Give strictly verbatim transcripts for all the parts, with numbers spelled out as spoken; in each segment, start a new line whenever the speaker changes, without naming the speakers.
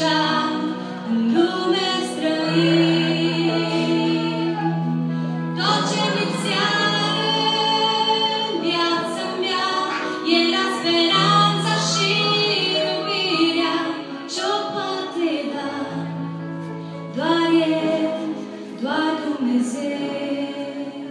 treceam în lume străin. Tot ce lipsea în viața mea era speranța și iubirea ce-o poate da doar El, doar Dumnezeu.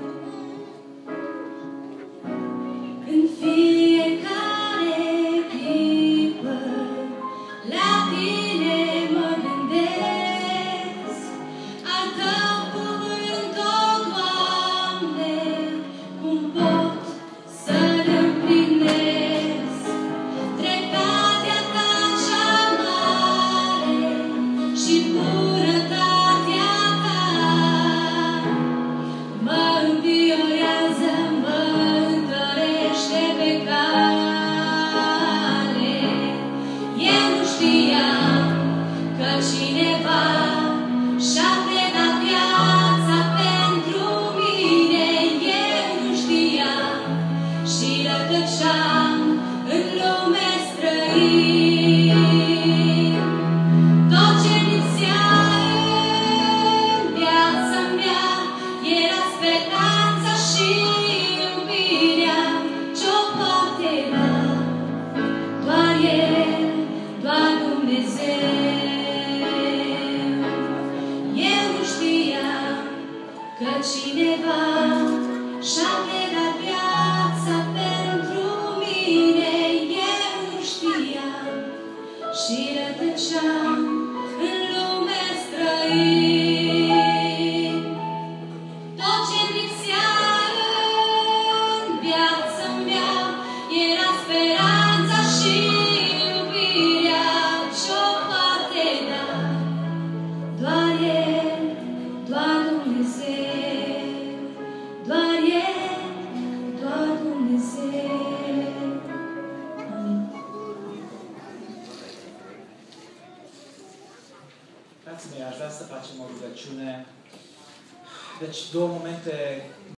În fiecare clipă la Tine mă gândesc, al Tău cuvânt, o Doamne, cum pot să-L împlinesc. Dreptatea Ta cea mare și bunătatea Ta mă înviorează, mă întărește pe cale. Eu nu știam că cineva și-a predat viața pentru mine. Eu nu știam și rătăceam în lume străin. Tot ce lipsea în viața mea era speranța și iubirea ce-o poate da doar El, doar Dumnezeu. Eu nu știam că cineva și-a predat viața pentru mine. Eu nu știam și rătăceam în lume străin. Tot ce lipsea în viața mea era speranța și iubirea ce-o poate da doar El, doar Dumnezeu. Doar El, doar Dumnezeu. Amin.
Frații mei, aș vrea să facem o rugăciune. Deci, două momente